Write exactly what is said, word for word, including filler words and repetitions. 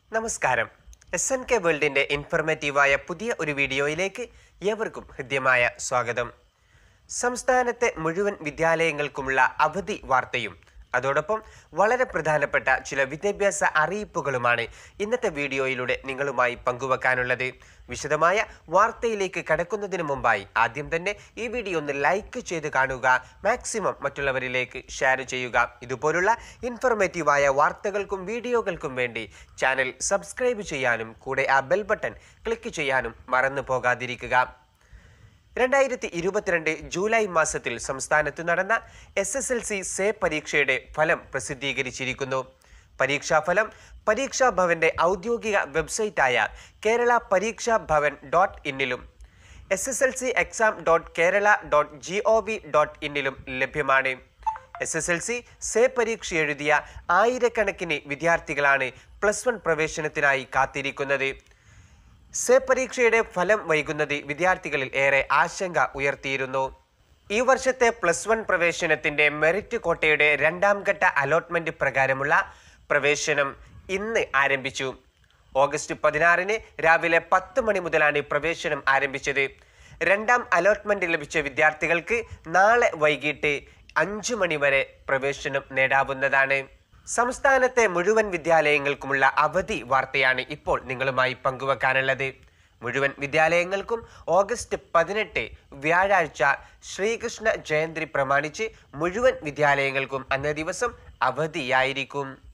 നമസ്കാരം. S N K വേൾഡിൻ്റെ ഇൻഫർമേറ്റീവായ പുതിയ ഒരു വീഡിയോയിലേക്ക് ഏവർക്കും ഹൃദ്യമായ സ്വാഗതം. സംസ്ഥാനത്തെ മുഴുവൻ വിദ്യാലയങ്ങൾക്കുമുള്ള അവധി വാർത്തയും അതോടൊപ്പം വളരെ പ്രധാനപ്പെട്ട ചില വിദ്യാഭ്യാസ അറിയിപ്പുകളുമാണ് ഇന്നത്തെ വീഡിയോയിലൂടെ നിങ്ങളുമായി പങ്കുവെക്കാനുള്ളത്. വിശദമായ വാർത്തയിലേക്ക് കടക്കുന്നതിന് മുമ്പായി ആദ്യം തന്നെ ഈ വീഡിയോ ഒന്ന് ലൈക്ക് ചെയ്ത് കാണുക, മാക്സിമം മറ്റുള്ളവരിലേക്ക് ഷെയർ ചെയ്യുക. ഇതുപോലുള്ള ഇൻഫർമേറ്റീവായ വാർത്തകൾക്കും വീഡിയോകൾക്കും വേണ്ടി ചാനൽ സബ്സ്ക്രൈബ് ചെയ്യാനും കൂടെ ആ ബെൽ ബട്ടൺ ക്ലിക്ക് ചെയ്യാനും മറന്നു പോകാതിരിക്കുക. രണ്ടായിരത്തി ഇരുപത്തിരണ്ട് ജൂലൈ മാസത്തിൽ സംസ്ഥാനത്ത് നടന്ന S S L C SAY പരീക്ഷയുടെ ഫലം പ്രസിദ്ധീകരിച്ചിരിക്കുന്നു. പരീക്ഷാഫലം പരീക്ഷാ ഭവന്റെ ഔദ്യോഗിക വെബ്സൈറ്റായ കേരള പരീക്ഷാ ഭവൻ ഡോട്ട് ഇന്നിലും S S L C exam dot Kerala dot G O V dot ഇന്നിലും ലഭ്യമാണ്. S S L C SAY പരീക്ഷ എഴുതിയ ആയിരക്കണക്കിന് വിദ്യാർത്ഥികളാണ് പ്ലസ് വൺ പ്രവേശനത്തിനായി കാത്തിരിക്കുന്നത്. സേ പരീക്ഷയുടെ ഫലം വൈകുന്നത് വിദ്യാർത്ഥികളിൽ ഏറെ ആശങ്ക ഉയർത്തിയിരുന്നു. ഈ വർഷത്തെ പ്ലസ് വൺ പ്രവേശനത്തിന്റെ മെറിറ്റ് കോട്ടയുടെ രണ്ടാം ഘട്ട അലോട്ട്മെന്റ് പ്രകാരമുള്ള പ്രവേശനം ഇന്ന് ആരംഭിച്ചു. ഓഗസ്റ്റ് പതിനാറിന് രാവിലെ പത്ത് മണി മുതലാണ് പ്രവേശനം ആരംഭിച്ചത്. രണ്ടാം അലോട്ട്മെന്റ് ലഭിച്ച വിദ്യാർത്ഥികൾക്ക് നാളെ വൈകിട്ട് അഞ്ചു മണി വരെ പ്രവേശനം നേടാവുന്നതാണ്. സംസ്ഥാനത്തെ മുഴുവൻ വിദ്യാലയങ്ങൾക്കുമുള്ള അവധി വാർത്തയാണ് ഇപ്പോൾ നിങ്ങളുമായി പങ്കുവെക്കാനുള്ളത്. മുഴുവൻ വിദ്യാലയങ്ങൾക്കും ഓഗസ്റ്റ് പതിനെട്ട് വ്യാഴാഴ്ച ശ്രീകൃഷ്ണ ജയന്തി പ്രമാണിച്ച് മുഴുവൻ വിദ്യാലയങ്ങൾക്കും അന്നേ ദിവസം അവധിയായിരിക്കും.